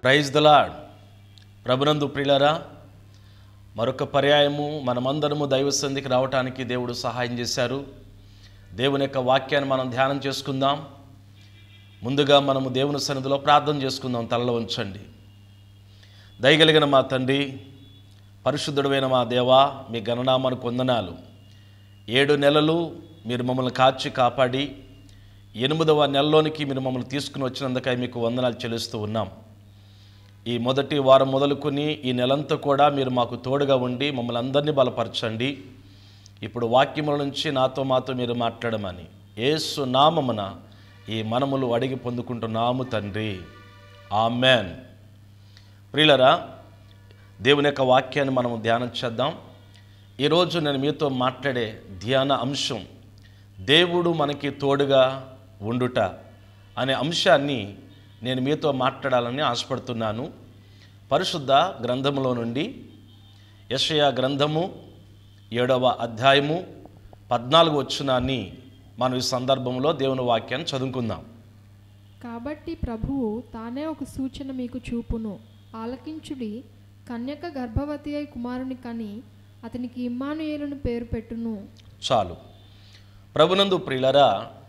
Praise the lord. ప్రభునందు ప్రియులారా, మరొక పర్యాయము మనమందరము దైవ సన్నిధికి రావటానికి దేవుడు సహాయం చేశారు. దేవుని యొక్క వాక్యాన్ని మనం ధ్యానం చేసుకుందాం. ముందుగా మనము దేవుని సన్నిధిలో ప్రార్థన చేసుకుందాం. తలలో ఉంచండి. దయగలిగిన మా తండ్రి, పరిశుద్ధుడైన మా దేవా, మీ గణనామానికి వందనాలు. 7 నెలలు మీరు మమ్మల్ని కాచి కాపాడి 8వ నెలలోనికి మీరు మమ్మల్ని తీసుకుని వచ్చినందుకై మీకు వందనాలు చెల్లిస్తూ ఉన్నాం. ఈ మొదటి వారం మొదలుకొని ఈ నెలంతా కూడా మీరు మాకు తోడుగా ఉండి మమ్మల్ని అందరినీ బలపరచండి. ఇప్పుడు వాక్యముల నుంచి మాతో మీరు మాట్లాడమని యేసు నామమున ఈ మనములు అడిగి పొందుకుంటున్నాము తండ్రి, ఆమెన్. ప్రియులరా, దేవుని యొక్క వాక్యాన్ని మనము ధ్యానం చేద్దాం. ఈరోజు నేను మీతో మాట్లాడే ధ్యాన అంశం దేవుడు మనకి తోడుగా ఉండుట అనే అంశాన్ని నేను మీతో మాట్లాడాలని ఆశపడుతున్నాను. పరిశుద్ధ గ్రంథములో నుండి యెషయా గ్రంథము 7వ అధ్యాయము 14వ వచనాన్ని మనం ఈ సందర్భంలో దేవుని వాక్యాన్ని చదువుకుందాం. కాబట్టి ప్రభువు తానే ఒక సూచన మీకు చూపును, ఆలకించుడి. కన్యక గర్భవతి అయి కుమారుని కని అతనికి ఇమ్మానుయేలును పేరు పెట్టును. చాలు. ప్రభునందు ప్రియులరా,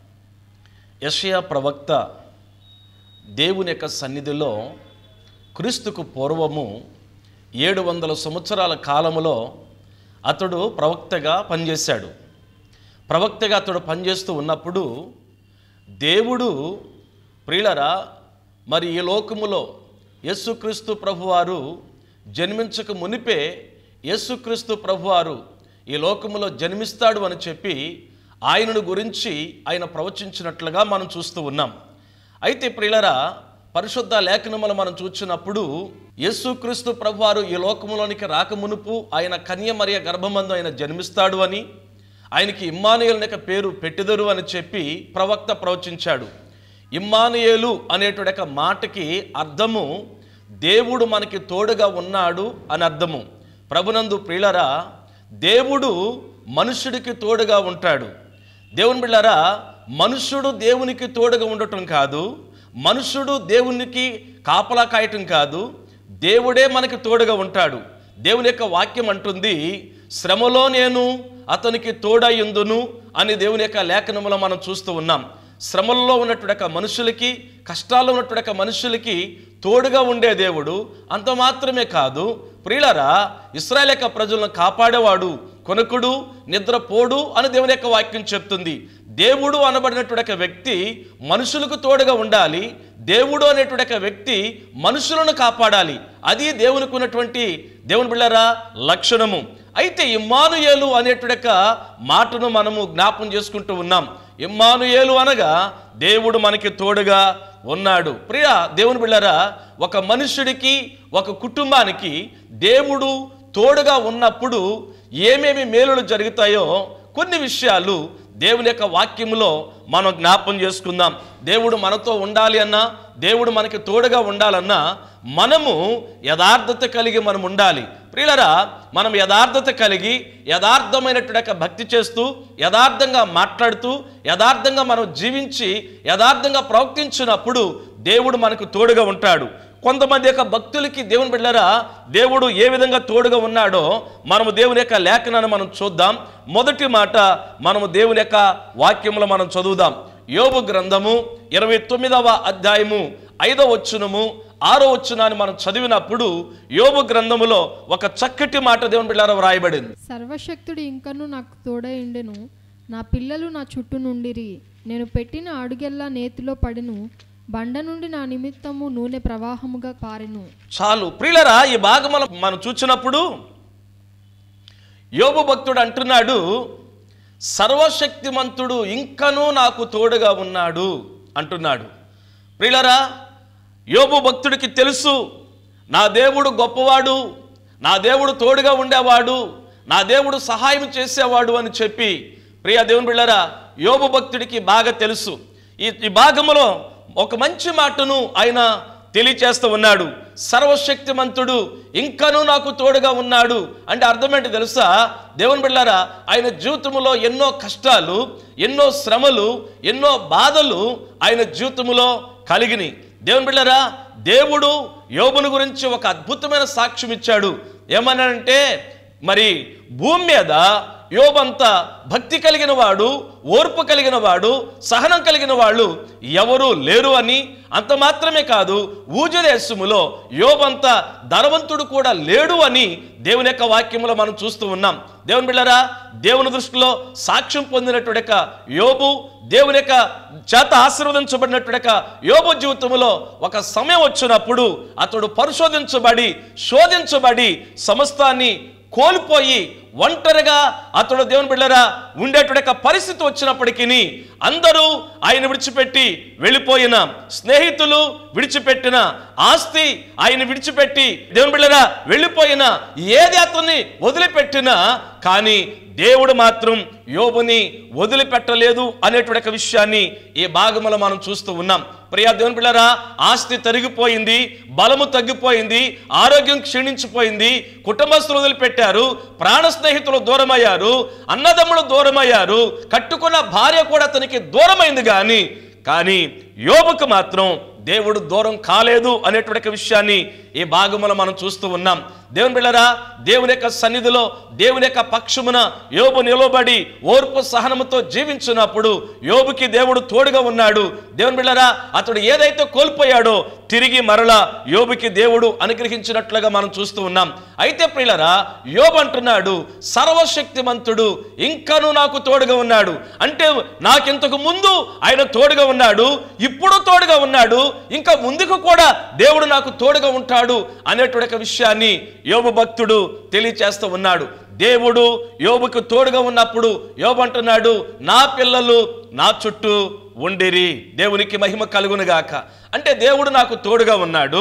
యెషయా ప్రవక్త దేవుని యొక్క సన్నిధిలో క్రీస్తుకు పూర్వము 700 సంవత్సరాల కాలములో అతడు ప్రవక్తగా పనిచేశాడు. ప్రవక్తగా అతడు పనిచేస్తూ ఉన్నప్పుడు దేవుడు ప్రియులరా, మరి ఈ లోకములో యేసుక్రీస్తు ప్రభువారు జన్మించక మునిపే యేసుక్రీస్తు ప్రభువారు ఈ లోకములో జన్మిస్తాడు అని చెప్పి ఆయనను గురించి ఆయన ప్రవచించినట్లుగా మనం చూస్తూ ఉన్నాం. అయితే ప్రియులరా, పరిశుద్ధ లేఖనములు మనం చూచినప్పుడు యేసుక్రీస్తు ప్రభువారు ఈ లోకములోనికి రాకమునుపు ఆయన కన్య మరియ గర్భమందు ఆయన జన్మిస్తాడు అని, ఆయనకి ఇమ్మానుయేలు అనే పేరు పెట్టెదరు అని చెప్పి ప్రవక్త ప్రవచించాడు. ఇమ్మానుయేలు అనేటువంటి మాటకి అర్థము దేవుడు మనకి తోడుగా ఉన్నాడు అని అర్థము. ప్రభునందు ప్రియులరా, దేవుడు మనుషుడికి తోడుగా ఉంటాడు. దేవుని బిడ్డలారా, మనుషుడు దేవునికి తోడుగా ఉండటం కాదు, మనుషుడు దేవునికి కాపలా కాయటం కాదు, దేవుడే మనకి తోడుగా ఉంటాడు. దేవుని యొక్క వాక్యం అంటుంది, శ్రమలో నేను అతనికి తోడయ్యుందును అని దేవుని యొక్క లేఖనములో మనం చూస్తూ ఉన్నాం. శ్రమల్లో ఉన్నటువంటి మనుషులకి, కష్టాల్లో ఉన్నటువంటి మనుషులకి తోడుగా ఉండే దేవుడు. అంత మాత్రమే కాదు ప్రియులరా, ఇశ్రాయేలు యొక్క ప్రజలను కాపాడేవాడు, కొనుకుడు నిద్రపోడు అని దేవుని యొక్క వాక్యం చెప్తుంది. దేవుడు అనబడినటువంటి వ్యక్తి మనుషులకు తోడుగా ఉండాలి. దేవుడు అనేటువంటి వ్యక్తి మనుషులను కాపాడాలి. అది దేవునికి ఉన్నటువంటి దేవుని బిళ్ళరా లక్షణము. అయితే ఇమ్మానుయేలు అనేటువంటి మాటను మనము జ్ఞాపం చేసుకుంటూ ఉన్నాం. ఇమ్మానుయేలు అనగా దేవుడు మనకి తోడుగా ఉన్నాడు. ప్రియ దేవుని బిళ్ళరా, ఒక మనుషుడికి, ఒక కుటుంబానికి దేవుడు తోడుగా ఉన్నప్పుడు ఏమేమి మేలులు జరుగుతాయో కొన్ని విషయాలు దేవుని యొక్క వాక్యములో మనం జ్ఞాపం చేసుకుందాం. దేవుడు మనతో ఉండాలి అన్నా, దేవుడు మనకి తోడుగా ఉండాలన్నా మనము యథార్థత కలిగి మనం ఉండాలి. ప్రియులరా, మనం యథార్థత కలిగి యథార్థమైనటువంటి భక్తి చేస్తూ, యథార్థంగా మాట్లాడుతూ, యథార్థంగా మనం జీవించి యథార్థంగా ప్రవర్తించినప్పుడు దేవుడు మనకు తోడుగా ఉంటాడు. కొంతమంది యొక్క భక్తులకి దేవుని బిడ్డలారా, దేవుడు ఏ విధంగా తోడుగా ఉన్నాడో మనము దేవుని యొక్క లేఖనాన్ని మనం చూద్దాం. మొదటి మాట మనము దేవుని యొక్క వాక్యములో మనం చదువుదాం. యోబు గ్రంథము 29వ అధ్యాయము 5వ వచనము 6వ వచనాన్ని మనం చదివినప్పుడు యోబు గ్రంథములో ఒక చక్కటి మాట దేవుని బిడ్డలారా వ్రాయబడింది. సర్వశక్తుడు ఇంకను నాకు తోడై ఉండెను, నా పిల్లలు నా చుట్టూ నుండిరి, నేను పెట్టిన అడుగెల్లా నేతిలో పడెను, బండ నుండి నా నిమిత్తము నూనె ప్రవాహముగా పారెను. చాలు ప్రియులరా, ఈ భాగములో మనం చూసినప్పుడు యోబు భక్తుడు అంటున్నాడు, సర్వశక్తిమంతుడు ఇంకనూ నాకు తోడుగా ఉన్నాడు అంటున్నాడు. ప్రియులరా, యోబు భక్తుడికి తెలుసు, నా దేవుడు గొప్పవాడు, నా దేవుడు తోడుగా ఉండేవాడు, నా దేవుడు సహాయం చేసేవాడు అని చెప్పి ప్రియ దేవుని బిళ్ళరా, యోబు భక్తుడికి బాగా తెలుసు. ఈ భాగములో ఒక మంచి మాటను ఆయన తెలియచేస్తూ ఉన్నాడు. సర్వశక్తిమంతుడు ఇంకనూ నాకు తోడుగా ఉన్నాడు అంటే అర్థమేంటి తెలుసా? దేవుని బిడ్డలారా, ఆయన జీవితంలో ఎన్నో కష్టాలు, ఎన్నో శ్రమలు, ఎన్నో బాధలు ఆయన జీవితంలో కలిగినాయి. దేవుని బిడ్డలారా, దేవుడు యోబును గురించి ఒక అద్భుతమైన సాక్ష్యం ఇచ్చాడు. ఏమన్నాడంటే, మరి భూమి మీద యోబంతా భక్తి కలిగిన వాడు, ఓర్పు కలిగిన వాడు, సహనం కలిగిన వాళ్ళు ఎవరూ లేరు అని, అంత మాత్రమే కాదు ఊజు దేశములో యోబంతా ధనవంతుడు కూడా లేడు అని దేవుని యొక్క వాక్యంలో మనం చూస్తూ ఉన్నాం. దేవుని బిడ్డలారా, దేవుని దృష్టిలో సాక్ష్యం పొందినటువంటి యోబు, దేవుని యొక్క చేత ఆశీర్వదించబడినటువంటి యోబు జీవితంలో ఒక సమయం వచ్చినప్పుడు అతడు పరిశోధించబడి, శోధించబడి, సమస్తాన్ని కోల్పోయి ఒంటరిగా అతడు దేవుని బిడ్డలారా ఉండేటువంటి పరిస్థితి వచ్చినప్పటికీ, అందరూ ఆయన విడిచిపెట్టి వెళ్ళిపోయిన, స్నేహితులు విడిచిపెట్టిన, ఆస్తి ఆయన విడిచిపెట్టి దేవుని బిడ్డలారా వెళ్ళిపోయిన, ఏది అతన్ని వదిలిపెట్టినా కానీ దేవుడు మాత్రం యోబుని వదిలిపెట్టలేదు అనేటువంటి విషయాన్ని ఈ భాగంలో మనం చూస్తూ ఉన్నాం. ప్రియా దేవుని బిడ్డలారా, ఆస్తి తరిగిపోయింది, బలము తగ్గిపోయింది, ఆరోగ్యం క్షీణించిపోయింది, కుటుంబస్తులు వదిలిపెట్టారు, ప్రాణ స్నేహితులు దూరమయ్యారు, అన్నదమ్ములు దూరమయ్యారు, కట్టుకున్న భార్య కూడా అతనికి దూరమైంది. కానీ యోబుకు మాత్రం దేవుడు దూరం కాలేదు అనేటువంటి విషయాన్ని ఈ భాగంలో మనం చూస్తూ ఉన్నాం. దేవుని బిడ్డలారా, దేవుని యొక్క సన్నిధిలో, దేవుని యొక్క పక్షమున యోబు నిలబడి ఓర్పు సహనముతో జీవించినప్పుడు యోబుకి దేవుడు తోడుగా ఉన్నాడు. దేవుని బిడ్డలారా, అతడు ఏదైతే కోల్పోయాడో తిరిగి మరలా యోబుకి దేవుడు అనుగ్రహించినట్లుగా మనం చూస్తూ ఉన్నాం. అయితే ప్రియులారా, యోబు అంటున్నాడు, సర్వశక్తిమంతుడు ఇంకనూ నాకు తోడుగా ఉన్నాడు. అంటే నాకింతకు ముందు ఆయన తోడుగా ఉన్నాడు, ఇప్పుడు తోడుగా ఉన్నాడు, ఇంకా ముందుకు కూడా దేవుడు నాకు తోడుగా ఉంటాడు అనేటువంటి విషయాన్ని యోబు భక్తుడు తెలియచేస్తూ ఉన్నాడు. దేవుడు యోబుకు తోడుగా ఉన్నప్పుడు యోబు అంటున్నాడు, నా పిల్లలు నా చుట్టూ ఉండిరి. దేవునికి మహిమ కలుగునుగాక. అంటే దేవుడు నాకు తోడుగా ఉన్నాడు,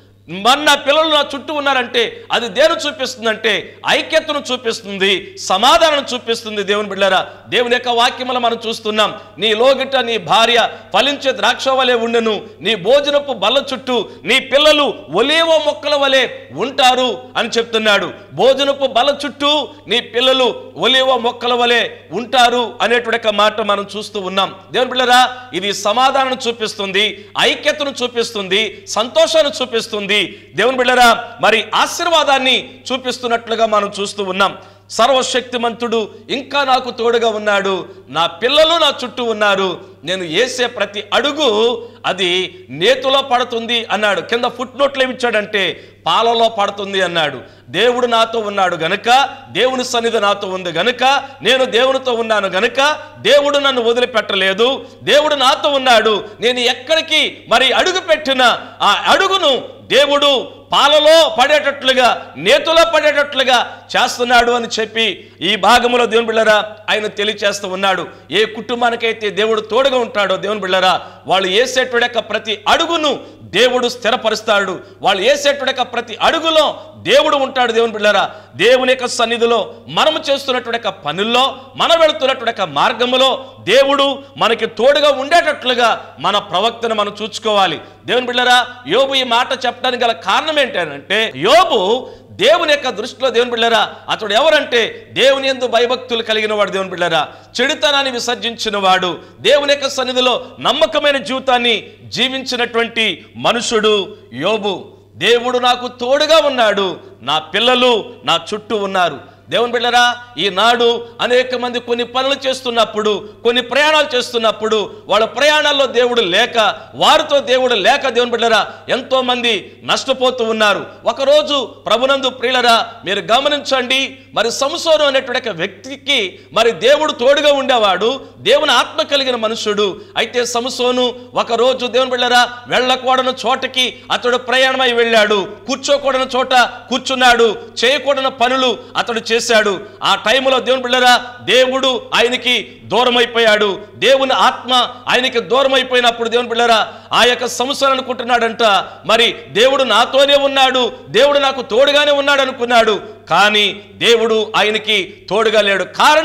మన పిల్లలు నా చుట్టూ ఉన్నారంటే అది దేని చూపిస్తుందంటే ఐక్యతను చూపిస్తుంది, సమాధానం చూపిస్తుంది. దేవుని బిడ్డలారా, దేవుని యొక్క వాక్యములు మనం చూస్తున్నాం. నీ లోగిట నీ భార్య ఫలించే ద్రాక్ష వలె ఉండెను, నీ భోజనపు బల్ల చుట్టూ నీ పిల్లలు ఒలీవ మొక్కల వలె ఉంటారు అని చెప్తున్నాడు. భోజనపు బల్ల చుట్టూ నీ పిల్లలు ఒలీవ మొక్కల వలె ఉంటారు అనేటువంటి మాట మనం చూస్తూ ఉన్నాం. దేవుని బిడ్డలారా, ఇది సమాధానం చూపిస్తుంది, ఐక్యతను చూపిస్తుంది, సంతోషాన్ని చూపిస్తుంది. దేవుని బిడ్డలారా, మరి ఆశీర్వాదాన్ని చూపిస్తున్నట్లుగా మనం చూస్తూ ఉన్నాం. సర్వశక్తిమంతుడు ఇంకా నాకు తోడుగా ఉన్నాడు, నా పిల్లలు నా చుట్టూ ఉన్నారు, నేను వేసే ప్రతి అడుగు అది నేతిలో పడుతుంది అన్నాడు. కింద ఫుట్ నోట్లు ఏమిచ్చాడంటే పాలలో పడుతుంది అన్నాడు. దేవుడు నాతో ఉన్నాడు గనుక, దేవుని సన్నిధి నాతో ఉంది గనుక, నేను దేవునితో ఉన్నాను గనుక దేవుడు నన్ను వదిలిపెట్టలేదు, దేవుడు నాతో ఉన్నాడు. నేను ఎక్కడికి మరి అడుగు పెట్టినా ఆ అడుగును దేవుడు పాలలో పడేటట్లుగా, నేతిలో పడేటట్లుగా చేస్తున్నాడు అని చెప్పి ఈ భాగంలో దేవుని బిడ్డలారా ఆయన తెలియచేస్తూ ఉన్నాడు. ఏ కుటుంబానికైతే దేవుడు తోడుగా ఉంటాడో దేవుని బిడ్డలారా, వాళ్ళు వేసేటువంటి ప్రతి అడుగును దేవుడు స్థిరపరుస్తాడు. వాళ్ళు వేసేటువంటి ప్రతి అడుగులో దేవుడు ఉంటాడు. దేవుని బిడ్డలారా, దేవుని యొక్క సన్నిధిలో మనము చేస్తున్నటువంటి పనుల్లో, మనం వెళుతున్నటువంటి మార్గములో దేవుడు మనకి తోడుగా ఉండేటట్లుగా మన ప్రవక్తను మనం చూసుకోవాలి. దేవుని బిడ్డలారా, యోబు ఈ మాట చెప్పడానికి గల కారణం ఏంటంటే, యోబు దేవుని యొక్క దృష్టిలో దేవుని బిడ్డలారా అతడు ఎవరంటే దేవుని యందు భయభక్తులు కలిగిన వాడు. దేవుని బిడ్డలారా, చెడుతనాన్ని విసర్జించిన వాడు, దేవుని యొక్క సన్నిధిలో నమ్మకమైన జీవితాన్ని జీవించినటువంటి మనుషుడు యోబు. దేవుడు నాకు తోడుగా ఉన్నాడు, నా పిల్లలు నా చుట్టూ ఉన్నారు. దేవుని బిడ్డలారా, ఈనాడు అనేక మంది కొన్ని పనులు చేస్తున్నప్పుడు, కొన్ని ప్రయాణాలు చేస్తున్నప్పుడు వాళ్ళ ప్రయాణాల్లో దేవుడు లేక, వారితో దేవుడు లేక దేవుని బిడ్డలారా ఎంతో మంది నష్టపోతూ ఉన్నారు. ఒకరోజు ప్రభునందు ప్రియులరా మీరు గమనించండి, మరి సంసోను అనేటువంటి వ్యక్తికి మరి దేవుడు తోడుగా ఉండేవాడు, దేవుని ఆత్మ కలిగిన మనుషుడు. అయితే సంసోను ఒకరోజు దేవుని బిడ్డలారా వెళ్ళకూడని చోటకి అతడు ప్రయాణమై వెళ్ళాడు, కూర్చోకూడని చోట కూర్చున్నాడు, చేయకూడని పనులు అతడు చేశాడు. ఆ టైంలో దేవుని బిడ్డలారా దేవుడు ఆయనకి దూరం అయిపోయాడు, దేవుని ఆత్మ ఆయనకి దూరం అయిపోయినప్పుడు దేవుని బిడ్డలారా ఆ యొక్క సంసోను అనుకుంటున్నాడంట, మరి దేవుడు నాతోనే ఉన్నాడు, దేవుడు నాకు తోడుగానే ఉన్నాడు అనుకున్నాడు. కానీ దేవుడు ఆయనకి తోడుగా లేడు. కారణం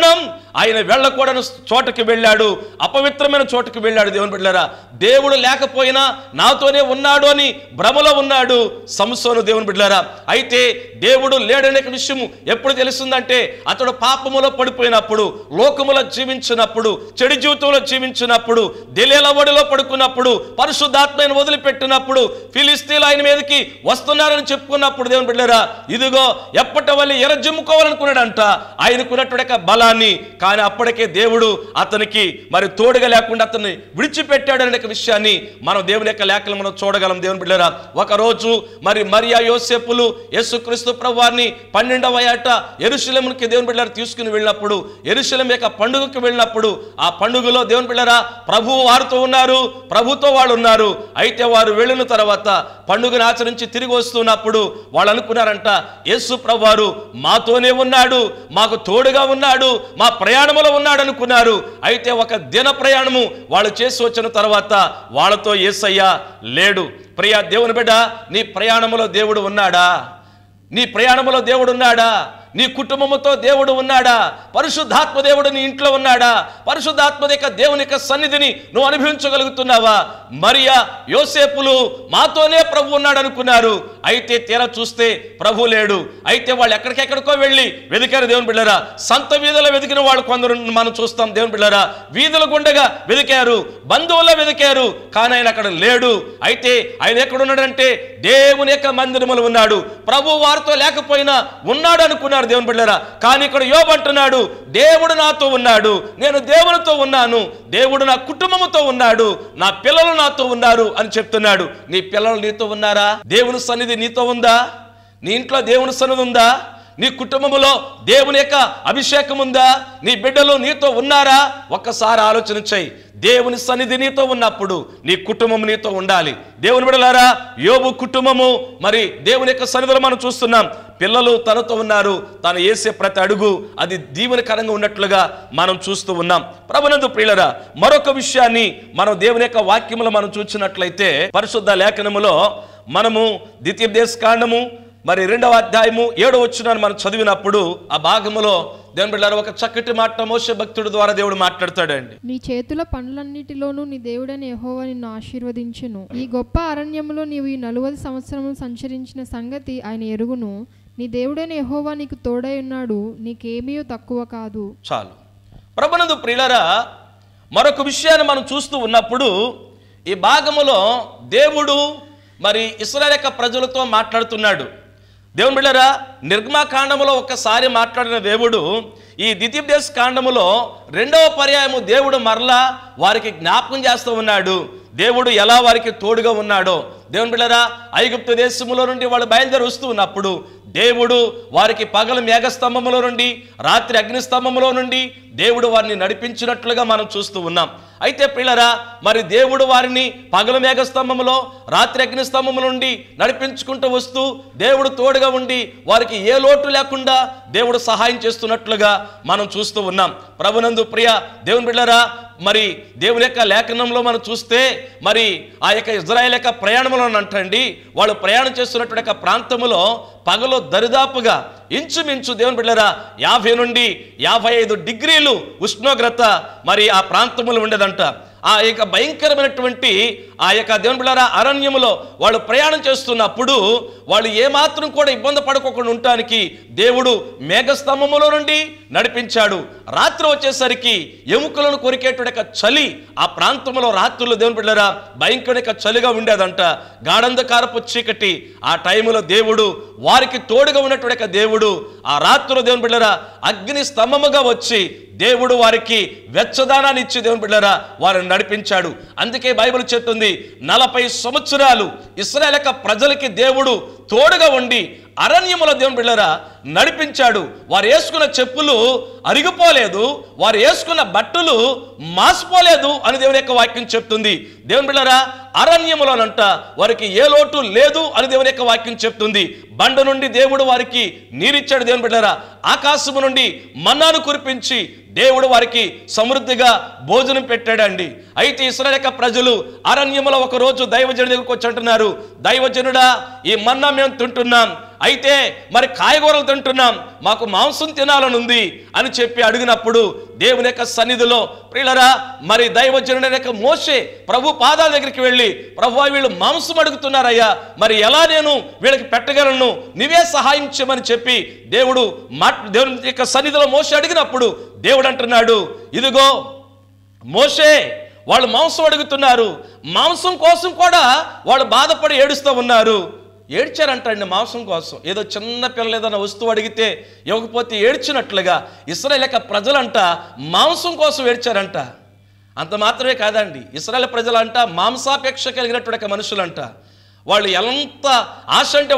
ఆయన వెళ్ళకూడని చోటుకి వెళ్ళాడు, అపవిత్రమైన చోటుకి వెళ్ళాడు. దేవుని బిడ్డలారా, దేవుడు లేకపోయినా నాతోనే ఉన్నాడు అని భ్రమలో ఉన్నాడు సంసోను. దేవుని బిడ్డలారా, అయితే దేవుడు లేడనే విషయం ఎప్పుడు తెలుస్తుందంటే అతడు పాపములో పడిపోయినప్పుడు, లోకములో జీవించినప్పుడు, చెడు జీవితంలో జీవించినప్పుడు, దెలీలా ఒడిలో పడుకున్నప్పుడు, పరిశుద్ధాత్మను వదిలిపెట్టినప్పుడు, ఫిలిస్తీన్లు ఆయన మీదకి వస్తున్నారని చెప్పుకున్నప్పుడు, దేవుని బిడ్డలారా, ఇదిగో ఎప్పటి వల్ల ఎరజిమ్ముకోవాలనుకున్నాడంట ఆయనకున్నటువంటి బలాన్ని. కానీ అప్పటికే దేవుడు అతనికి మరి తోడుగా లేకుండా అతన్ని విడిచిపెట్టాడు అనే విషయాన్ని మనం దేవుని యొక్క లేఖలు మనం చూడగలం. దేవుని బిడ్డలారా, ఒకరోజు మరి మరియా యోసేపులు యేసుక్రీస్తు ప్రభువారిని 12వ ఏట యెరూషలేముకి దేవుని బిడ్డలారా తీసుకుని వెళ్ళినప్పుడు, యెరూషలేము యొక్క పండుగకి వెళ్ళినప్పుడు, ఆ పండుగలో దేవుని బిడ్డలారా ప్రభువు వారితో ఉన్నారు, ప్రభుతో వాళ్ళు ఉన్నారు. అయితే వారు వెళ్ళిన తర్వాత పండుగను ఆచరించి తిరిగి వస్తున్నప్పుడు వాళ్ళు అనుకున్నారంట, యేసు ప్రభువారు మాతోనే ఉన్నాడు, మాకు తోడుగా ఉన్నాడు, మా ప్రయాణంలో ఉన్నాడు అనుకున్నారు. అయితే ఒక దిన ప్రయాణము వాళ్ళు చేసి వచ్చిన తర్వాత వాళ్ళతో యేసయ్య లేడు. ప్రియ దేవుని బిడ్డ, నీ ప్రయాణంలో దేవుడు ఉన్నాడా? నీ ప్రయాణంలో దేవుడు ఉన్నాడా? నీ కుటుంబంతో దేవుడు ఉన్నాడా? పరిశుద్ధాత్మ దేవుడు నీ ఇంట్లో ఉన్నాడా? పరిశుద్ధాత్మ యొక్క దేవుని యొక్క సన్నిధిని నువ్వు అనుభవించగలుగుతున్నావా? మరియా యోసేపులు మాతోనే ప్రభు ఉన్నాడు అనుకున్నారు. అయితే తీరా చూస్తే ప్రభు లేడు. అయితే వాళ్ళు ఎక్కడికెక్కడికో వెళ్ళి వెతికారు. దేవుని బిడ్డలారా, సంత వీధుల్లో వెతికిన వాళ్ళు కొందరు మనం చూస్తాం. దేవుని బిడ్డలారా, వీధుల గుండగా వెతికారు, బంధువుల్లో వెతికారు, కానీ ఆయన అక్కడ లేడు. అయితే ఆయన ఎక్కడున్నాడంటే దేవుని యొక్క మందిరములో ఉన్నాడు. ప్రభు వారితో లేకపోయినా ఉన్నాడు అనుకున్నారు. దేవుని బిడ్డలారా, కానీ ఇక్కడ యోబు అంటున్నాడు, దేవుడు నాతో ఉన్నాడు, నేను దేవునితో ఉన్నాను, దేవుడు నా కుటుంబంతో ఉన్నాడు, నా పిల్లలు నాతో ఉన్నారు అని చెప్తున్నాడు. నీ పిల్లలు నీతో ఉన్నారా? దేవుని సన్నిధి నీతో ఉందా? నీ ఇంట్లో దేవుని సన్నిధి ఉందా? నీ కుటుంబంలో దేవుని యొక్క అభిషేకం ఉందా? నీ బిడ్డలు నీతో ఉన్నారా? ఒక్కసారి ఆలోచన చేయి. దేవుని సన్నిధి నీతో ఉన్నప్పుడు నీ కుటుంబం నీతో ఉండాలి. దేవుని బిడ్డలారా, యోబు కుటుంబము మరి దేవుని యొక్క సన్నిధిలో మనం చూస్తున్నాం. పిల్లలు తనతో ఉన్నారు, తాను వేసే ప్రతి అడుగు అది దీవెనకరంగా ఉన్నట్లుగా మనం చూస్తూ ఉన్నాం. ప్రభునందు ప్రియులారా, మరొక విషయాన్ని మనం దేవుని యొక్క వాక్యములో మనం చూసినట్లయితే పరిశుద్ధ లేఖనములో మనము ద్వితీయోపదేశకాండము మరి 2వ అధ్యాయము 7వ వచనాన్ని మనం చదివినప్పుడు ఆ భాగములో దేవుని బిడ్డలారా ఒక చక్కటి మాట మోషే భక్తుడి ద్వారా దేవుడు మాట్లాడతాడండి. నీ చేతుల పనులన్నిటిలోనూ నీ దేవుడైన యెహోవా నిన్ను ఆశీర్వదించును. ఈ గొప్ప అరణ్యములో నీవు ఈ 40 సంవత్సరములు సంచరించిన సంగతి ఆయన ఎరుగును. నీ దేవుడైన యెహోవా నీకు తోడై ఉన్నాడు, నీకేమీ తక్కువ కాదు. చాలు. ప్రభునందు ప్రియులారా, మరొక విషయాన్ని మనం చూస్తూ ఉన్నప్పుడు ఈ భాగములో దేవుడు మరి ఇశ్రాయేలు యొక్క ప్రజలతో మాట్లాడుతున్నాడు. దేవుని బిడ్డలారా, నిర్గమకాండములో ఒక్కసారి మాట్లాడిన దేవుడు ఈ ద్వితీయోపదేశకాండములో 2వ పర్యాయము దేవుడు మరలా వారికి జ్ఞాపకం చేస్తూ ఉన్నాడు. దేవుడు ఎలా వారికి తోడుగా ఉన్నాడో. దేవుని బిడ్డలారా, ఐగుప్తు దేశములో నుండి వాళ్ళు బయలుదేరి వస్తూ ఉన్నప్పుడు దేవుడు వారికి పగలు మేఘస్తంభములో నుండి రాత్రి అగ్నిస్తంభములో నుండి దేవుడు వారిని నడిపించినట్లుగా మనం చూస్తూ ఉన్నాం. అయితే ప్రియులారా, మరి దేవుడు వారిని పగలు మేఘస్తంభములో రాత్రి అగ్నిస్తంభము నుండి నడిపించుకుంటూ వస్తూ దేవుడు తోడుగా ఉండి వారికి ఏ లోటు లేకుండా దేవుడు సహాయం చేస్తున్నట్లుగా మనం చూస్తూ ఉన్నాం. ప్రభునందు ప్రియ దేవుని బిడ్డలారా, మరి దేవుని యొక్క లేఖనంలో మనం చూస్తే మరి ఆ యొక్క ఇజ్రాయేల్ యొక్క ప్రయాణంలో అంటండి, వాళ్ళు ప్రయాణం చేస్తున్నటువంటి యొక్క ప్రాంతములో పగలు దరిదాపుగా ఇంచుమించు దేవుని బిడ్డలారా 50 నుండి 55 డిగ్రీలు ఉష్ణోగ్రత మరి ఆ ప్రాంతములో ఉండేదంట. ఆ యొక్క భయంకరమైనటువంటి ఆ యొక్క దేవుని బిడ్డలారా అరణ్యములో వాళ్ళు ప్రయాణం చేస్తున్నప్పుడు వాళ్ళు ఏమాత్రం కూడా ఇబ్బంది పడుకోకుండా ఉండటానికి దేవుడు మేఘస్తంభములో నుండి నడిపించాడు. రాత్రి వచ్చేసరికి ఎముకలను కొరికేటువంటి చలి ఆ ప్రాంతంలో రాత్రులు దేవుని బిడ్డలారా భయంకర చలిగా ఉండేదంట. గాఢంధకారపు చీకటి. ఆ టైంలో దేవుడు వారికి తోడుగా ఉన్నటువంటి దేవుడు ఆ రాత్రులు దేవుని బిడ్డలారా అగ్ని స్తంభముగా వచ్చి దేవుడు వారికి వెచ్చదానాన్ని ఇచ్చి దేవుని బిడ్డలారా వారిని నడిపించాడు. అందుకే బైబిల్ చెప్తుంది 40 సంవత్సరాలు ఇశ్రాయేలు యొక్క ప్రజలకి దేవుడు తోడుగా ఉండి అరణ్యములో దేవుని బిడ్డలారా నడిపించాడు. వారు వేసుకున్న చెప్పులు అరిగిపోలేదు, వారు వేసుకున్న బట్టలు మాసిపోలేదు అని దేవుని యొక్క వాక్యం చెప్తుంది. దేవుని బిడ్డలారా అరణ్యములోనంట వారికి ఏ లోటు లేదు అని దేవుని యొక్క వాక్యం చెప్తుంది. బండ నుండి దేవుడు వారికి నీరిచ్చాడు. దేవుని బిడ్డలారా ఆకాశము నుండి మన్నాను కురిపించి దేవుడు వారికి సమృద్ధిగా భోజనం పెట్టాడండి. అయితే ఇశ్రాయేలు యొక్క ప్రజలు అరణ్యములో ఒక రోజు దైవజనుడి దగ్గరికి వచ్చి అంటున్నారు, దైవజనుడా ఈ మన్నా మేము తింటున్నాం, అయితే మరి కాయగూరలు తింటున్నాం, మాకు మాంసం తినాలని ఉంది అని చెప్పి అడిగినప్పుడు దేవుని యొక్క సన్నిధిలో ప్రియులరా మరి దైవజనుడైన యొక్క మోషే ప్రభు పాదాల దగ్గరికి వెళ్ళి, ప్రభువా వీళ్ళు మాంసం అడుగుతున్నారయ్యా, మరి ఎలా నేను వీళ్ళకి పెట్టగలను, నీవే సహాయం చేయమని చెప్పి దేవుని యొక్క సన్నిధిలో మోషే అడిగినప్పుడు దేవుడు అంటున్నాడు, ఇదిగో మోషే వాళ్ళు మాంసం అడుగుతున్నారు, మాంసం కోసం కూడా వాళ్ళు బాధపడి ఏడుస్తూ ఉన్నారు. ఏడ్చారంటండి మాంసం కోసం. ఏదో చిన్న పిల్లలు ఏదైనా వస్తువు అడిగితే ఇవ్వకపోతే ఏడ్చినట్లుగా ఇశ్రాయేలు యొక్క ప్రజలంట మాంసం కోసం ఏడ్చారంట. అంత మాత్రమే కాదండి, ఇశ్రాయేలు ప్రజలంట మాంసాపేక్ష కలిగినటువంటి మనుషులంట. వాళ్ళు ఎంత ఆశ అంటే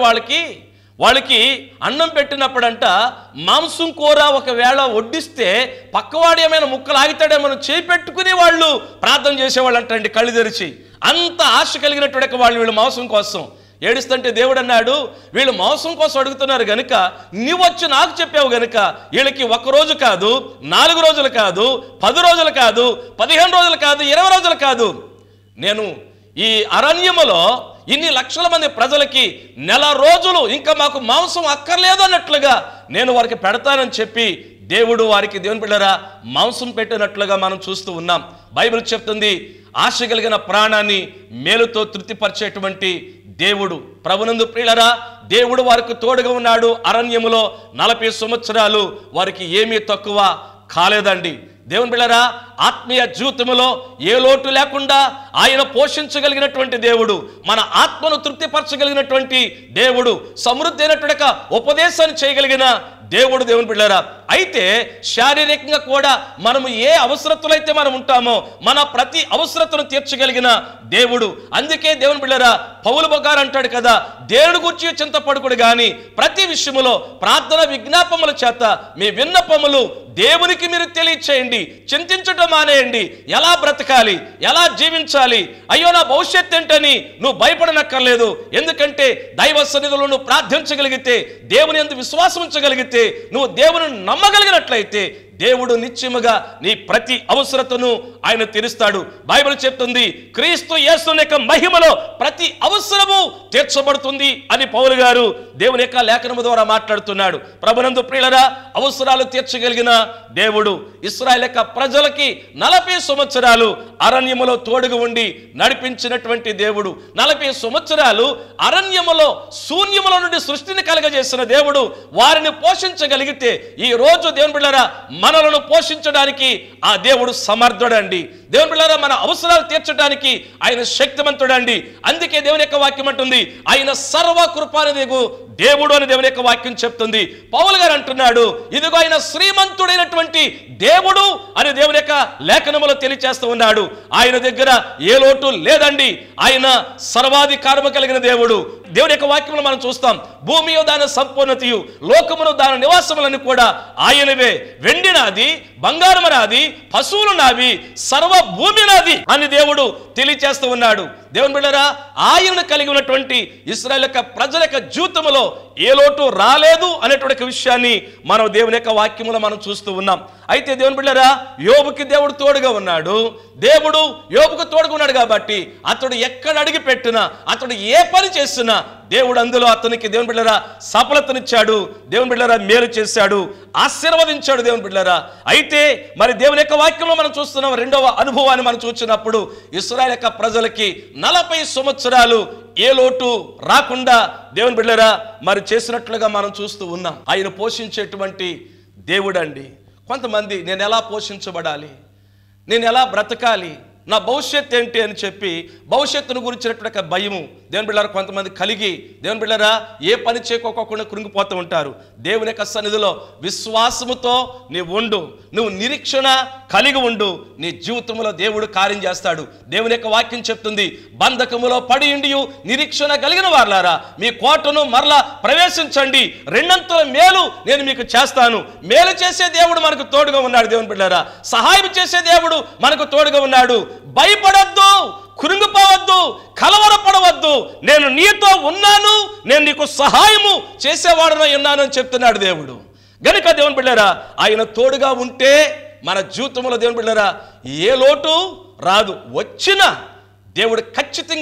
వాళ్ళకి అన్నం పెట్టినప్పుడంట మాంసం కూర ఒకవేళ వడ్డిస్తే పక్కవాడు ఏమైనా ముక్కలు ఆగితాడేమో చేయి పెట్టుకుని వాళ్ళు ప్రార్థన చేసేవాళ్ళు అంటండి కళ్ళు తెరిచి. అంత ఆశ కలిగినటువంటి వాళ్ళు వీళ్ళు మాంసం కోసం ఏడుస్తుంటే దేవుడు అన్నాడు, వీళ్ళు మాంసం కోసం అడుగుతున్నారు గనుక నువ్వు వచ్చి నాకు చెప్పావు గనుక వీళ్ళకి 1 రోజు కాదు, 4 రోజులు కాదు, 10 రోజులు కాదు, 15 రోజులు కాదు, 20 రోజులు కాదు, నేను ఈ అరణ్యములో ఇన్ని లక్షల మంది ప్రజలకి 1 రోజులు ఇంకా మాకు మాంసం అక్కర్లేదు అన్నట్లుగా నేను వారికి పెడతానని చెప్పి దేవుడు వారికి దేవుని బిడ్డలారా మాంసం పెట్టినట్లుగా మనం చూస్తూ ఉన్నాం. బైబిల్ చెప్తుంది, ఆశ కలిగిన ప్రాణాన్ని మేలుతో తృప్తిపరిచేటువంటి దేవుడు. ప్రభునందు ప్రియులరా దేవుడు వారికి తోడుగా ఉన్నాడు. అరణ్యములో 40 సంవత్సరాలు వారికి ఏమీ తక్కువ కాలేదండి. దేవుని బిడ్డలారా ఆత్మీయ జీవితంలో ఏ లోటు లేకుండా ఆయన పోషించగలిగినటువంటి దేవుడు, మన ఆత్మను తృప్తిపరచగలిగినటువంటి దేవుడు, సమృద్ధి అయినటువంటి ఉపదేశాన్ని చేయగలిగిన దేవుడు దేవుని బిడ్డలారా. అయితే శారీరకంగా కూడా మనము ఏ అవసరతలు అయితే మనం ఉంటామో మన ప్రతి అవసరతను తీర్చగలిగిన దేవుడు. అందుకే దేవుని బిడ్డలారా పౌలు గారు అంటాడు కదా, దేవుడి గురించి చింతపడకుడు గాని ప్రతి విషయములో ప్రార్థన విజ్ఞాపముల చేత మీ విన్నపములు దేవునికి మీరు తెలియచేయండి, చింతించటం మానేయండి. ఎలా బ్రతకాలి, ఎలా జీవించాలి, అయ్యో నా భవిష్యత్తు ఏంటని నువ్వు భయపడనక్కర్లేదు. ఎందుకంటే దైవ సన్నిధిలో నువ్వు ప్రార్థించగలిగితే, దేవుని యందు విశ్వాసం ఉంచగలిగితే, నువ్వు దేవుని నమ్మగలిగినట్లయితే దేవుడు నిశ్చయముగా నీ ప్రతి అవసరతను ఆయన తీరుస్తాడు. బైబిల్ చెప్తుంది, క్రీస్తు యేసు యొక్క మహిమలో ప్రతి అవసరము తీర్చబడుతుంది అని పౌలు గారు దేవుని యొక్క లేఖనము ద్వారా మాట్లాడుతున్నాడు. ప్రభునందు ప్రియులరా అవసరాలు తీర్చగలిగిన దేవుడు ఇశ్రాయేలు యొక్క ప్రజలకి 40 సంవత్సరాలు అరణ్యములో తోడుగా ఉండి నడిపించినటువంటి దేవుడు. 40 సంవత్సరాలు అరణ్యములో శూన్యములో నుండి సృష్టిని కలగజేసిన దేవుడు వారిని పోషించగలిగితే ఈ రోజు దేవుని బిడ్డలారా మనలను పోషించడానికి ఆ దేవుడు సమర్థుడండి. దేవుని బిడ్డలారా మన అవసరాలు తీర్చడానికి ఆయన శక్తిమంతుడండి. అందుకే దేవుని యొక్క వాక్యం అంటుంది, ఆయన సర్వ కృపానిధిగు దేవుడు అని దేవుని యొక్క వాక్యం చెప్తుంది. పౌలు గారు అంటున్నాడు, ఇదిగో ఆయన శ్రీమంతుడైనటువంటి దేవుడు అని దేవుని యొక్క లేఖనములో తెలియచేస్తూ ఉన్నాడు. ఆయన దగ్గర ఏ లోటు లేదండి. ఆయన సర్వాధికారము కలిగిన దేవుడు. దేవుని యొక్క వాక్యంలో మనం చూస్తాం, భూమియో దాని సంపూర్ణతయు లోకమును దాని నివాసములను కూడా ఆయనవే. వెండి నాది, బంగారము నాది, పశువులు నావి, సర్వ భూమి నాది అని దేవుడు తెలియచేస్తూ ఉన్నాడు. దేవుని బిడ్డలారా ఆయనను కలిగి ఉన్నటువంటి ఇశ్రాయేలు యొక్క ప్రజల యొక్క జీవితంలో ఏ లోటు రాలేదు అనేటువంటి విషయాన్ని మనం దేవుని యొక్క వాక్యములో మనం చూస్తూ ఉన్నాం. అయితే దేవుని బిడ్డలారా యోబుకి దేవుడు తోడుగా ఉన్నాడు. దేవుడు యోబుకు తోడుగా ఉన్నాడు కాబట్టి అతడు ఎక్కడ అడిగి పెట్టినా, అతడు ఏ పని చేసినా దేవుడు అందులో అతనికి దేవుని బిడ్డలారా సఫలతనిచ్చాడు. దేవుని బిడ్డలారా మేలు చేశాడు, ఆశీర్వదించాడు దేవుని బిడ్డలారా. అయితే మరి దేవుని యొక్క వాక్యంలో మనం చూస్తున్నాం, రెండవ అనుభవాన్ని మనం చూసినప్పుడు ఇశ్రాయేలు యొక్క ప్రజలకి 40 సంవత్సరాలు ఏ లోటు రాకుండా దేవుని బిడ్డలారా మరి చేసినట్లుగా మనం చూస్తూ ఉన్నాం. ఆయన పోషించేటువంటి దేవుడు అండి. కొంతమంది నేను ఎలా పోషించబడాలి, నేను ఎలా బ్రతకాలి, నా భవిష్యత్తు ఏంటి అని చెప్పి భవిష్యత్తును గురించినటువంటి భయము దేవుని బిడ్డలారా కొంతమంది కలిగి దేవుని బిడ్డలారా ఏ పని చేయకోకుండా కృంగిపోతూ ఉంటారు. దేవుని యొక్క సన్నిధిలో విశ్వాసముతో నీవు ఉండు, నువ్వు నిరీక్షణ కలిగి ఉండు, నీ జీవితంలో దేవుడు కార్యం చేస్తాడు. దేవుని యొక్క వాక్యం చెప్తుంది, బంధకములో పడి ఉండి నిరీక్షణ కలిగిన వారులారా మీ కోటను మరలా ప్రవేశించండి, 2 మేలు నేను మీకు చేస్తాను. మేలు చేసే దేవుడు మనకు తోడుగా ఉన్నాడు. దేవుని బిడ్డలారా సహాయం చేసే దేవుడు మనకు తోడుగా ఉన్నాడు. భయపడద్దు, కృంగిపోవద్దు, కలవరపడవద్దు, నేను నీతో ఉన్నాను, నేను నీకు సహాయము చేసేవాడనై ఉన్నాను అని చెప్తున్నాడు దేవుడు. గనుక దేవుని బిడ్డలారా ఆయన తోడుగా ఉంటే మన జీవితంలో దేవుని బిడ్డలారా ఏ లోటు రాదు. వచ్చిన దేవుడు ఖచ్చితంగా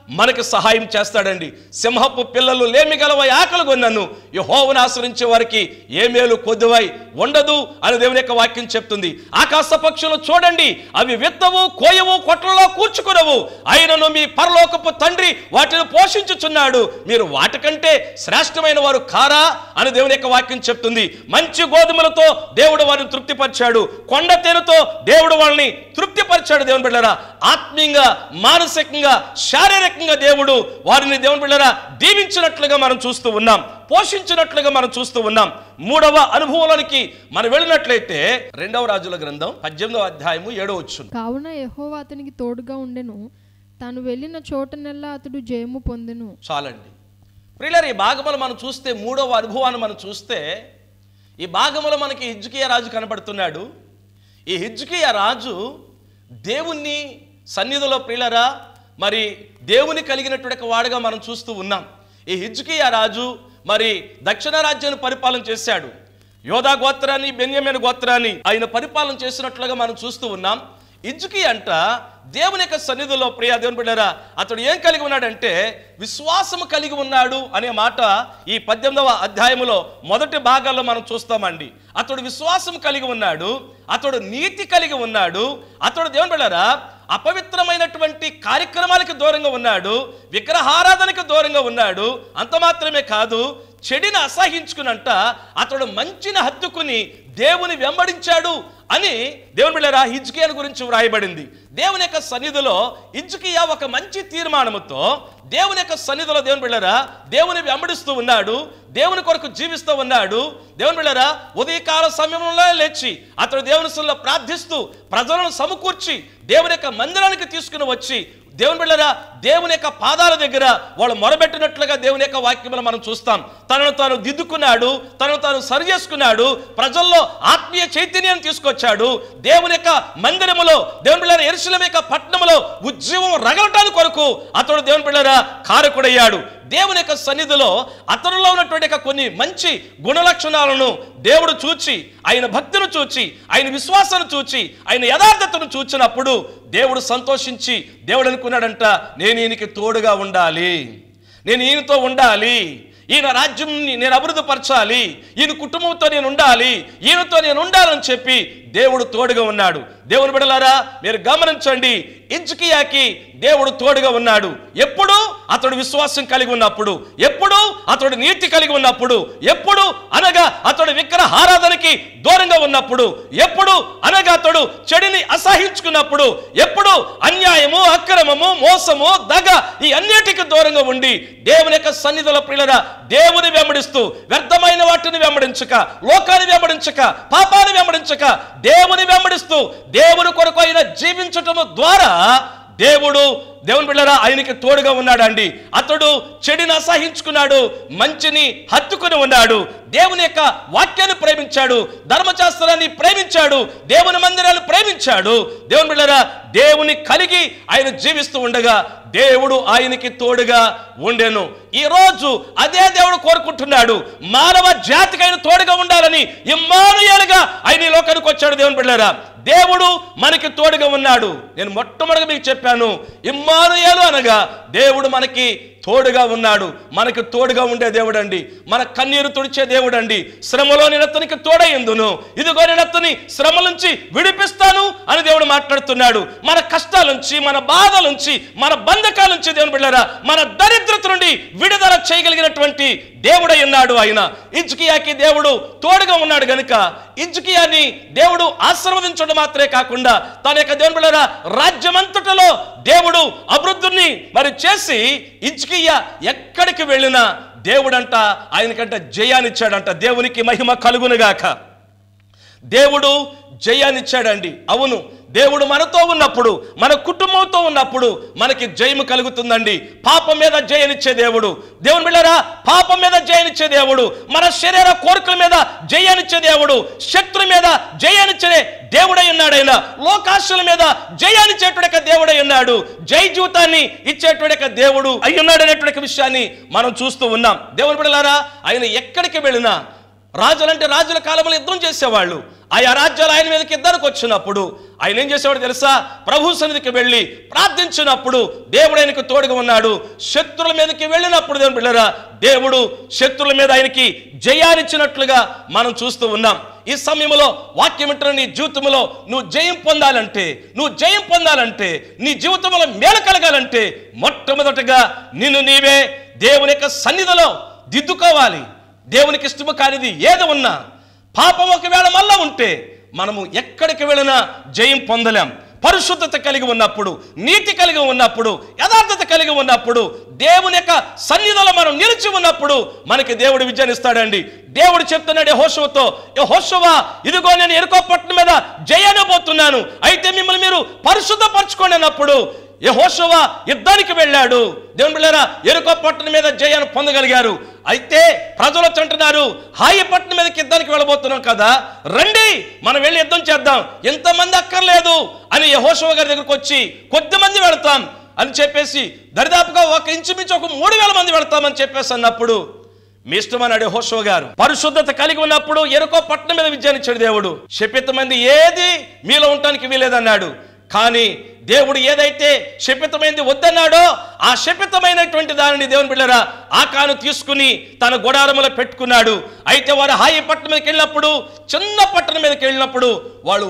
మనకి సహాయం చేస్తాడండి. సింహపు పిల్లలు లేమి గలవ ఆకలి కొన్నను, యెహోవాను ఆశ్రయించే వారికి ఏ మేలు కొద్దువై ఉండదు అని దేవుని యొక్క వాక్యం చెప్తుంది. ఆకాశ పక్షులు చూడండి, అవి విత్తవు, కోయవు, కొట్లలో కూర్చుకునవు, అయినను మీ పరలోకపు తండ్రి వాటిని పోషించుచున్నాడు, మీరు వాటికంటే శ్రేష్టమైన వారు కారా అని దేవుని యొక్క వాక్యం చెప్తుంది. మంచి గోధుమలతో దేవుడు వారిని తృప్తిపరిచాడు, కొండ తేనెతో దేవుడు వాళ్ళని తృప్తిపరిచాడు. దేవుని బిడ్డలారా, ఆత్మీయంగా, మానసికంగా, శారీరకంగా దేవుడు వారిని దేవుని బిడ్డలారా దీవించినట్లుగా మనం చూస్తూ ఉన్నాం, పోషించినట్లుగా మనం చూస్తూ ఉన్నాం. మూడవ అనుభవంలోనికి మనం వెళ్ళినట్లయితే 2వ రాజుల గ్రంథం 18వ అధ్యాయము 7వ వచనం. కావున యెహోవా అతనికి తోడుగా ఉండెను, తాను వెళ్ళిన చోటనెల్లా అతడు జయము పొందెను. చాలండి ప్రియులారా, ఈ భాగములు మనం చూస్తే, మూడవ అనుభవాన్ని మనం చూస్తే, ఈ భాగములో మనకి హిజ్కియా రాజు కనబడుతున్నాడు. ఈ హిజ్కియా రాజు దేవుని సన్నిధిలో ప్రియులారా మరి దేవుని కలిగినటువంటి వాడుగా మనం చూస్తూ ఉన్నాం. ఈ హిజ్కియా రాజు మరి దక్షిణ రాజ్యాన్ని పరిపాలన చేశాడు. యోధా గోత్రాన్ని, బెన్యామీను గోత్రాన్ని ఆయన పరిపాలన చేసినట్లుగా మనం చూస్తూ ఉన్నాం. హిజ్కియా అంట దేవుని యొక్క సన్నిధిలో ప్రియ దేవుని బిడ్డలారా అతడు ఏం కలిగి ఉన్నాడంటే విశ్వాసము కలిగి ఉన్నాడు అనే మాట ఈ 18వ అధ్యాయములో మొదటి భాగాల్లో మనం చూస్తామండి. అతడు విశ్వాసం కలిగి ఉన్నాడు, అతడు నీతి కలిగి ఉన్నాడు, అతడు దేవుని బిడ్డలారా అపవిత్రమైనటువంటి కార్యక్రమాలకు దూరంగా ఉన్నాడు, విగ్రహారాధనకు దూరంగా ఉన్నాడు. అంత మాత్రమే కాదు, చెడిని అసహించుకునంట అతడు మంచిని హత్తుకుని దేవుని వెంబడించాడు అని దేవుని బిడ్డలారా హిజ్కియాను గురించి వ్రాయబడింది. దేవుని యొక్క సన్నిధిలో హిజ్కియా ఒక మంచి తీర్మానముతో దేవుని యొక్క సన్నిధిలో దేవుని బిడ్డలారా దేవుని వెంబడిస్తూ ఉన్నాడు, దేవుని కొరకు జీవిస్తూ ఉన్నాడు. దేవుని బిడ్డలారా ఉదయకాల సమయంలో లేచి అతడు దేవుని సన్నిధిలో ప్రార్థిస్తూ ప్రజలను సమకూర్చి దేవుని యొక్క మందిరానికి తీసుకుని వచ్చి దేవుని బిడ్డలారా దేవుని యొక్క పాదాల దగ్గర వాళ్ళు మొరబెట్టినట్లుగా దేవుని యొక్క వాక్యంలో మనం చూస్తాం. తనను తాను దిద్దుకున్నాడు, తనను తాను సరి చేసుకున్నాడు, ప్రజల్లో ఆత్మీయ చైతన్యాన్ని తీసుకొచ్చాడు. దేవుని యొక్క మందిరములో దేవుని బిడ్డలారా యెరూషలేము యొక్క పట్టణములో ఉద్యమం రగలటానికి కొరకు అతడు దేవుని బిడ్డలారా కారకుడయ్యాడు. దేవుని యొక్క సన్నిధిలో అతనిలో ఉన్నటువంటి కొన్ని మంచి గుణలక్షణాలను దేవుడు చూచి, ఆయన భక్తిని చూచి, ఆయన విశ్వాసాన్ని చూచి, ఆయన యథార్థతను చూచినప్పుడు దేవుడు సంతోషించి దేవుడు అనుకున్నాడంట, నేను ఈయనకి తోడుగా ఉండాలి, నేను ఈయనతో ఉండాలి, ఈయన రాజ్యంని నేను అభివృద్ధి పరచాలి, ఈయన కుటుంబంతో నేను ఉండాలి, ఈయనతో నేను ఉండాలని చెప్పి దేవుడు తోడుగా ఉన్నాడు. దేవుని బిడ్డలారా మీరు గమనించండి, హిజ్కియాకి దేవుడు తోడుగా ఉన్నాడు. ఎప్పుడు అతడు విశ్వాసం కలిగి ఉన్నప్పుడు, ఎప్పుడు అతడు నీతి కలిగి ఉన్నప్పుడు, ఎప్పుడు అనగా అతడు విగ్రహారాధనకి దూరంగా ఉన్నప్పుడు, ఎప్పుడు అనగా అతడు చెడుని అసహించుకున్నప్పుడు, ఎప్పుడు అన్యాయము, అక్రమము, మోసము, దగ ఈ అన్నిటికీ దూరంగా ఉండి దేవుని యొక్క సన్నిధిలో ప్రియులారా దేవుని వెంబడిస్తూ వ్యర్థమైన వాటిని వెంబడించక, లోకాన్ని వెంబడించక, పాపాన్ని వెంబడించక దేవుని వెంబడిస్తూ దేవుని కొరకు ఆయన జీవించటము ద్వారా దేవుని బిడ్డలారా ఆయనకి తోడుగా ఉన్నాడండి. అతడు చెడుని అసహించుకున్నాడు, మంచిని హత్తుకుని ఉన్నాడు, దేవుని యొక్క వాక్యాన్ని ప్రేమించాడు, ధర్మశాస్త్రాన్ని ప్రేమించాడు, దేవుని మందిరాన్ని ప్రేమించాడు. దేవుని బిడ్డలారా దేవుని కలిగి ఆయన జీవిస్తూ ఉండగా దేవుడు ఆయనకి తోడుగా ఉండెను. ఈ రోజు అదే దేవుడు కోరుకుంటున్నాడు, మానవ జాతికి ఆయన తోడుగా ఉండాలని. ఇమ్మానుయేలుగా ఆయన ఈ లోకానికి వచ్చాడు. దేవుని బిడ్డలారా దేవుడు మనకి తోడుగా ఉన్నాడు. నేను మొట్టమొదటిగా మీకు చెప్పాను, ఇమ్మానుయేలు అనగా దేవుడు మనకి తోడుగా ఉన్నాడు. మనకి తోడుగా ఉండే దేవుడు అండి, మన కన్నీరు తుడిచే దేవుడు అండి. శ్రమలో నేను అతనికి తోడయ్యందును, ఇదిగో నేను అతని శ్రమ నుంచి విడిపిస్తాను అని దేవుడు మాట్లాడుతున్నాడు. మన కష్టాల నుంచి, మన బాధల నుంచి, మన బంధకాల నుంచి దేవుని బిడ్డలారా మన దరిద్రత నుండి విడుదల చేయగలిగినటువంటి దేవుడై ఉన్నాడు ఆయన. హిజ్కియాకి దేవుడు తోడుగా ఉన్నాడు గనుక హిజ్కియాని దేవుడు ఆశీర్వదించడం మాత్రమే కాకుండా తన యొక్క దేవుని బిడ్డలారా రాజ్యమంతటలో దేవుడు అభివృద్ధిని మరి చేసి హిజ్కియా ఎక్కడికి వెళ్ళినా దేవుడంట ఆయనకంట జయాన్నిచ్చాడంట. దేవునికి మహిమ కలుగునుగాక. దేవుడు జయాన్నిచ్చాడండి. అవును, దేవుడు మనతో ఉన్నప్పుడు, మన కుటుంబంతో ఉన్నప్పుడు మనకి జయము కలుగుతుందండి. పాపం మీద జయనిచ్చే దేవుడు, దేవుని బిడ్డలారా పాపం మీద జయనిచ్చే దేవుడు, మన శరీర కోరికల మీద జయాన్నిచ్చే దేవుడు, శత్రు మీద జయాన్నిచ్చే దేవుడై ఉన్నాడు. ఆయన లోకాశల మీద జయాన్నిచ్చేటువంటి దేవుడై ఉన్నాడు, జయ జీవితాన్ని ఇచ్చేటువంటి దేవుడు అయి ఉన్నాడు అనేటువంటి విషయాన్ని మనం చూస్తూ ఉన్నాం. దేవుని బిడ్డలారా ఆయన ఎక్కడికి వెళ్ళినా రాజులంటే రాజుల కాలంలో యుద్ధం చేసేవాళ్ళు. ఆయా రాజ్యాలు ఆయన మీదకి యుద్ధానికి వచ్చినప్పుడు ఆయన ఏం చేసేవాడు తెలుసా? ప్రభు సన్నిధికి వెళ్ళి ప్రార్థించినప్పుడు దేవుడు ఆయనకు తోడుగా ఉన్నాడు. శత్రువుల మీదకి వెళ్ళినప్పుడు దేవుని బిడ్డలారా, దేవుడు శత్రువుల మీద ఆయనకి జయాన్నిచ్చినట్లుగా మనం చూస్తూ ఉన్నాం. ఈ సమయంలో వాక్యం వింటున్న నీ జీవితంలో నువ్వు జయం పొందాలంటే నీ జీవితంలో మేలు కలగాలంటే మొట్టమొదటిగా నిన్ను నీవే దేవుని యొక్క సన్నిధిలో దిద్దుకోవాలి. దేవునికి ఇష్టము కానిది ఏది ఉన్నా, పాపం ఒకవేళ మళ్ళా ఉంటే మనము ఎక్కడికి వెళ్ళినా జయం పొందలేం. పరిశుద్ధత కలిగి ఉన్నప్పుడు, నీతి కలిగి ఉన్నప్పుడు, యథార్థత కలిగి ఉన్నప్పుడు, దేవుని యొక్క సన్నిధిలో మనం నిలిచి ఉన్నప్పుడు మనకి దేవుడు విజయాన్ని ఇస్తాడండి. దేవుడు చెప్తున్నాడు యెహోషువతో, యెహోషువా ఇదిగో నేను యెరికో పట్టణం మీద జయాన్ని పోతున్నాను, అయితే మిమ్మల్ని మీరు పరిశుద్ధపరచుకోండి అన్నప్పుడు యెహోషువ యుద్ధానికి వెళ్ళాడు. దేవుని బిడ్డలారా, యెరికో పట్టణం మీద జయాన్ని పొందగలిగారు. అయితే ప్రజలు అంటున్నారు, హాయి పట్టణం మీదకి యుద్ధానికి వెళ్ళబోతున్నాం కదా, రండి మనం వెళ్ళి యుద్ధం చేద్దాం, ఎంతమంది అక్కర్లేదు అని యెహోషువ గారి దగ్గరకు వచ్చి కొద్దిమంది వెళతాం అని చెప్పేసి దరిదాపుగా ఒక ఇంచుమించు ఒక 3000 మంది వెళతామని చెప్పేసి అన్నప్పుడు మీ ఇష్టమన్నాడు యెహోషువ గారు. పరిశుద్ధత కలిగి ఉన్నప్పుడు యెరికో పట్టణం మీద విజయాన్ని ఇచ్చాడు దేవుడు. శపితమైంది ఏది మీలో ఉండటానికి వీలేదన్నాడు. కానీ దేవుడు ఏదైతే శపితమైంది వద్దన్నాడో ఆ శపితమైనటువంటి దానిని దేవుని బిడ్డలారా ఆకాను తీసుకుని తన గుడారములో పెట్టుకున్నాడు. అయితే వారు హాయి పట్టణం మీదకి వెళ్ళినప్పుడు, చిన్న పట్టణం మీదకి వెళ్ళినప్పుడు వాళ్ళు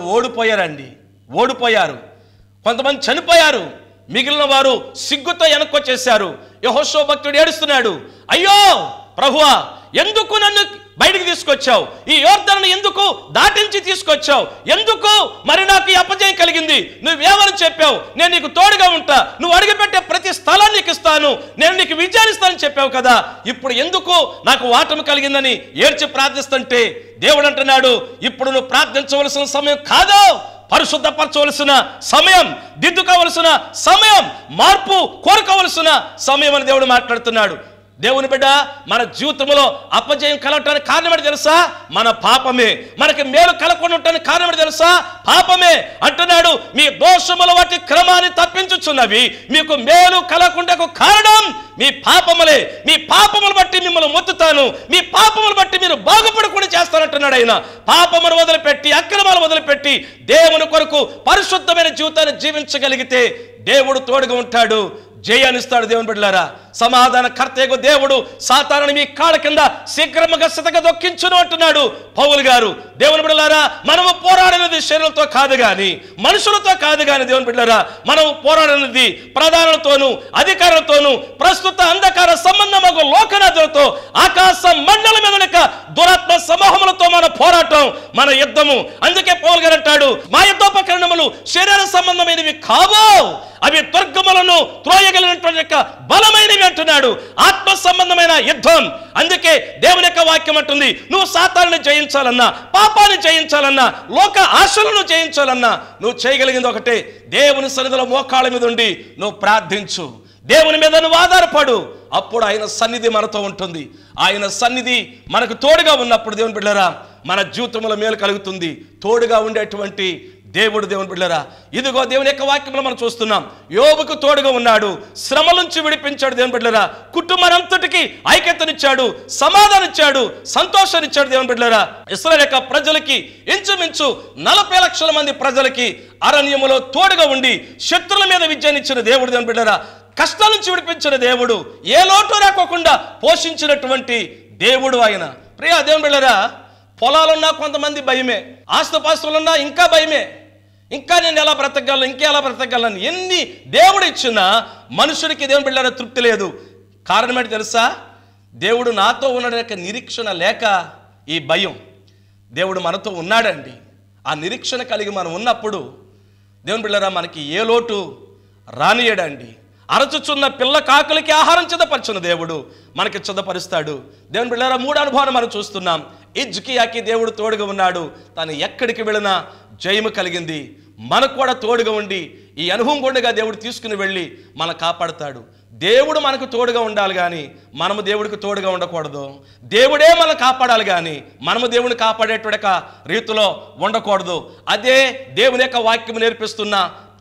ఓడిపోయారు. కొంతమంది చనిపోయారు, మిగిలిన వారు సిగ్గుతో వెనక్కొచ్చేశారు. యెహోషువ భక్తుడు ఏడుస్తున్నాడు, అయ్యో ప్రభువా ఎందుకు నన్ను బయటికి తీసుకొచ్చావు, ఈ యోర్దాను ఎందుకు దాటించి తీసుకొచ్చావు, ఎందుకు మరి నాకు ఈ అపజయం కలిగింది, నువ్వేమని చెప్పావు, నేను నీకు తోడుగా ఉంటా, నువ్వు అడిగిపెట్టే ప్రతి స్థలాన్ని నీకు ఇస్తాను, నేను నీకు విచారిస్తానని చెప్పావు కదా, ఇప్పుడు ఎందుకు నాకు వాటమి కలిగిందని ఏడ్చి ప్రార్థిస్తుంటే దేవుడు అంటున్నాడు, ఇప్పుడు నువ్వు ప్రార్థించవలసిన సమయం కాదు, పరిశుద్ధపరచవలసిన సమయం, దిద్దుకోవలసిన సమయం, మార్పు కోరుకోవలసిన సమయం అని దేవుడు మాట్లాడుతున్నాడు. దేవుని బిడ్డ, మన జీవితంలో అపజయం కలగటానికి కారణమేంటి తెలుసా? మన పాపమే. మనకి మేలు కలగకుండా ఉండటానికి కారణమేంటి తెలుసా? పాపమే. అంటున్నాడు, మీ దోషముల వాటి క్రమాన్ని తప్పించుచున్నవి, మీకు మేలు కలగకుండా కారణం మీ పాపములే. మీ పాపములు బట్టి మిమ్మల్ని మొత్తుతాను, మీ పాపములు బట్టి మీరు బాగుపడకుండా చేస్తానంటున్నాడు ఆయన. పాపమును వదిలిపెట్టి, అక్రమాలు వదిలిపెట్టి దేవుని కొరకు పరిశుద్ధమైన జీవితాన్ని జీవించగలిగితే దేవుడు తోడుగా ఉంటాడు, జయాన్నిస్తాడు. దేవుని బిడ్డలారా, సమాధాన కర్తయ్య దేవుడు సాతానుని మీ కాళ్ళ కింద శీఘ్రముగా సితగా దొక్కించును అంటున్నాడు పౌలు గారు. దేవుని బిడ్డలారా, మనము పోరాడినది శరీరంతో కాదు గాని, మనుషులతో కాదు గాని, దేవుని బిడ్డలారా మనం పోరాడినది ప్రధానులతోనూ అధికారులతోనూ ప్రస్తుత అంధకార సంబంధమగు లోకనాథులతో ఆకాశ మండలం మీద దురాత్మ సమూహములతో మన పోరాటం, మన యుద్ధము. అందుకే పౌలు గారు అంటాడు, మా యుద్ధోపకరణములు శరీర సంబంధమైనవి కావు, అవి దుర్గములను త్రోయగలిగినటువంటి బలమైనవి అంటున్నాడు, ఆత్మ సంబంధమైన యుద్ధం. అందుకే దేవుని యొక్క వాక్యం అంటుంది, నువ్వు సాతానుని జయించాలన్నా, పాపాన్ని జయించాలన్నా, లోక ఆశలను జయించాలన్నా నువ్వు చేయగలిగింది ఒకటే, దేవుని సన్నిధిలో మోకాళ్ళ మీద ఉండి నువ్వు ప్రార్థించు, దేవుని మీద నువ్వు ఆధారపడు, అప్పుడు ఆయన సన్నిధి మనతో ఉంటుంది. ఆయన సన్నిధి మనకు తోడుగా ఉన్నప్పుడు దేవుని బిడ్డలారా మన జీవితంలో మేలు కలుగుతుంది. తోడుగా ఉండేటువంటి దేవుడు, దేవుని బిడ్డలారా ఇదిగో దేవుని యొక్క వాక్యంలో మనం చూస్తున్నాం, యోబుకు తోడుగా ఉన్నాడు, శ్రమ నుంచి విడిపించాడు. దేవుని బిడ్డలారా కుటుంబానంతటికి ఐక్యతనిచ్చాడు, సమాధానం ఇచ్చాడు, సంతోషాన్ని ఇచ్చాడు. దేవుని బిడ్డలారా ఇశ్రాయేలు యొక్క ప్రజలకి ఇంచుమించు 40 లక్షల మంది ప్రజలకి అరణ్యములో తోడుగా ఉండి శత్రుల మీద విజయాన్నిచ్చిన దేవుడు. దేవుని బిడ్డలారా కష్టాల నుంచి విడిపించిన దేవుడు, ఏ లోటు రాకోకుండా పోషించినటువంటి దేవుడు ఆయన. ప్రియ దేవుని బిడ్డలారా, పొలాలున్నా కొంతమంది భయమే, ఆస్తుపాస్తులున్నా ఇంకా భయమే, ఇంకా నేను ఎలా బ్రతకగలను, ఇంకా ఎలా బ్రతకగలను, ఎన్ని దేవుడు ఇచ్చినా మనుషుడికి దేవుని బిడ్డలారా తృప్తి లేదు. కారణం ఏంటి తెలుసా? దేవుడు నాతో ఉన్న నిరీక్షణ లేక ఈ భయం. దేవుడు మనతో ఉన్నాడండి, ఆ నిరీక్షణ కలిగి మనం ఉన్నప్పుడు దేవుని బిడ్డలారా మనకి ఏ లోటు రానియడండి. అరచుచున్న పిల్ల కాకులకి ఆహారం చిదపరచున్న దేవుడు మనకి చిదపరుస్తాడు. దేవుని బిడ్డలారా 3 అనుభవాలు మనం చూస్తున్నాం. హిజ్కియాకి దేవుడు తోడుగా ఉన్నాడు, తను ఎక్కడికి వెళ్ళినా జయము కలిగింది. మనకు కూడా తోడుగా ఉండి ఈ అనుభవం గుండగా దేవుడు తీసుకుని వెళ్ళి మనం కాపాడుతాడు. దేవుడు మనకు తోడుగా ఉండాలి కానీ మనము దేవుడికి తోడుగా ఉండకూడదు. దేవుడే మనం కాపాడాలి కానీ మనము దేవుడిని కాపాడేటువంటి రీతిలో ఉండకూడదు. అదే దేవుని యొక్క వాక్యం నేర్పిస్తున్న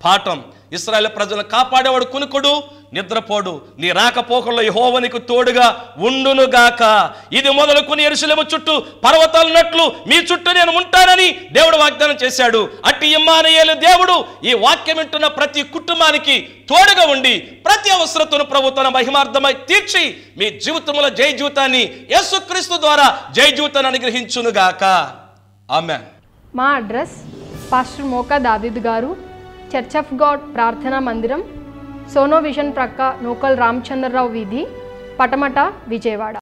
పాఠం. ఇశ్రాయేలు ప్రజలను కాపాడేవాడు కునుకుడు, నిద్రపోడు. నీ రాకపోకల్లో యెహోవా నీకు తోడుగా ఉండునుగాక. ఇది మొదలుకొని యెరూషలేము చుట్టూ పర్వతాలున్నట్లు మీ చుట్టూ నేను ఉంటానని దేవుడు వాగ్దానం చేశాడు. అట్టి ఇమ్మానుయేలు దేవుడు ఈ వాక్యం వింటున్న ప్రతి కుటుంబానికి తోడుగా ఉండి ప్రతి అవసరతను ప్రభు తన మహిమార్థమై తీర్చి మీ జీవితంలో జయ జీవితాన్ని యేసుక్రీస్తు ద్వారా జయ జీవితాన్ని అనుగ్రహించునుగాక. ఆమేన్. మా అడ్రస్ పాస్టర్ మోకా దావీదు గారు, చర్చ్ ఆఫ్ గాడ్ ప్రార్థనా మందిరం, సోనో విజన్ ప్రక్క నూకల్ రామచంద్రరావు వీధి, పటమట, విజయవాడ.